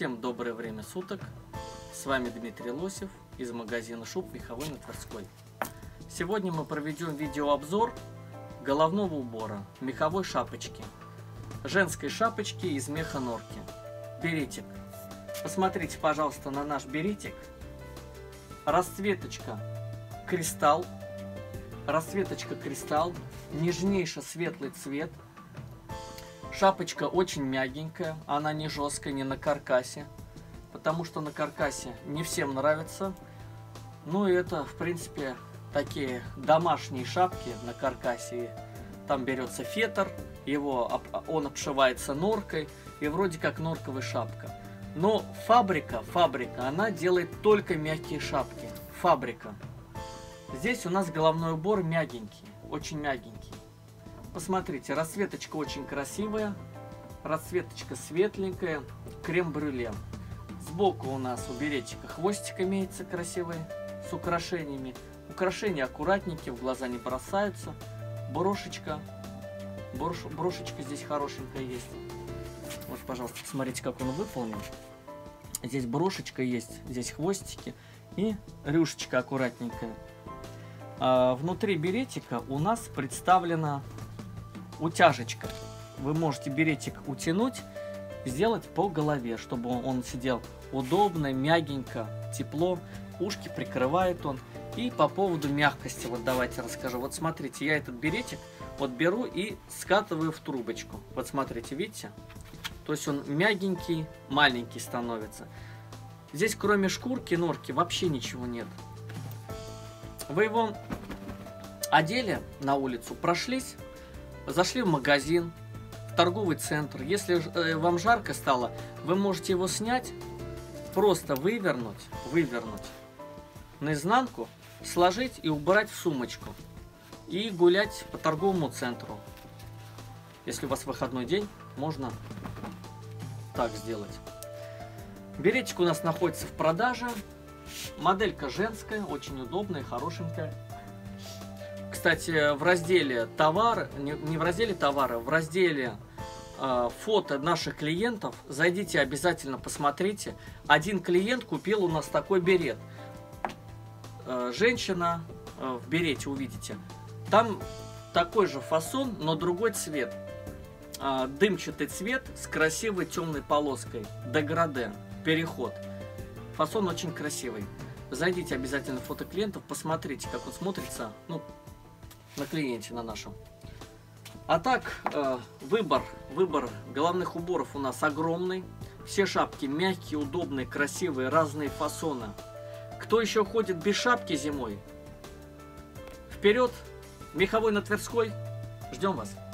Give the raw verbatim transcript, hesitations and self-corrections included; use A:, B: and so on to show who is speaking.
A: Всем доброе время суток. С вами Дмитрий Лосев из магазина шуб Меховой на Тверской. Сегодня мы проведем видеообзор головного убора меховой шапочки. Женской шапочки из меха норки. Беретик. Посмотрите, пожалуйста, на наш беретик. Расцветочка кристалл. Расцветочка кристалл. Нежнейший светлый цвет. Шапочка очень мягенькая, она не жесткая, не на каркасе, потому что на каркасе не всем нравится. Ну и это, в принципе, такие домашние шапки на каркасе. Там берется фетр, его, он обшивается норкой, и вроде как норковая шапка. Но фабрика, фабрика, она делает только мягкие шапки. Фабрика. Здесь у нас головной убор мягенький, очень мягенький. Посмотрите, расцветочка очень красивая, расцветочка светленькая, крем-брюле. Сбоку у нас у беретика хвостик имеется красивый, с украшениями. Украшения аккуратненькие, в глаза не бросаются. Брошечка, брош, брошечка здесь хорошенькая есть. Вот, пожалуйста, посмотрите, как он выполнен. Здесь брошечка есть, здесь хвостики и рюшечка аккуратненькая. А внутри беретика у нас представлена утяжечка. Вы можете беретик утянуть, сделать по голове, чтобы он сидел удобно, мягенько, тепло. Ушки прикрывает он. И по поводу мягкости, вот давайте расскажу. Вот смотрите, я этот беретик вот беру и скатываю в трубочку. Вот смотрите, видите? То есть он мягенький, маленький становится. Здесь кроме шкурки, норки вообще ничего нет. Вы его одели на улицу, прошлись, зашли в магазин, в торговый центр. Если вам жарко стало, вы можете его снять, просто вывернуть, вывернуть наизнанку, сложить и убрать в сумочку. И гулять по торговому центру. Если у вас выходной день, можно так сделать. Беретик у нас находится в продаже. Моделька женская, очень удобная, хорошенькая. Кстати, в разделе товары, не в разделе товары, в разделе э, фото наших клиентов, зайдите обязательно, посмотрите. Один клиент купил у нас такой берет. Э, женщина э, в берете, увидите. Там такой же фасон, но другой цвет. Э, дымчатый цвет с красивой темной полоской. Деграде, переход. Фасон очень красивый. Зайдите обязательно в фото клиентов, посмотрите, как он смотрится, ну, на клиенте, на нашем. А так, э, выбор, выбор головных уборов у нас огромный. Все шапки мягкие, удобные, красивые, разные фасоны. Кто еще ходит без шапки зимой? Вперед! Меховой на Тверской. Ждем вас!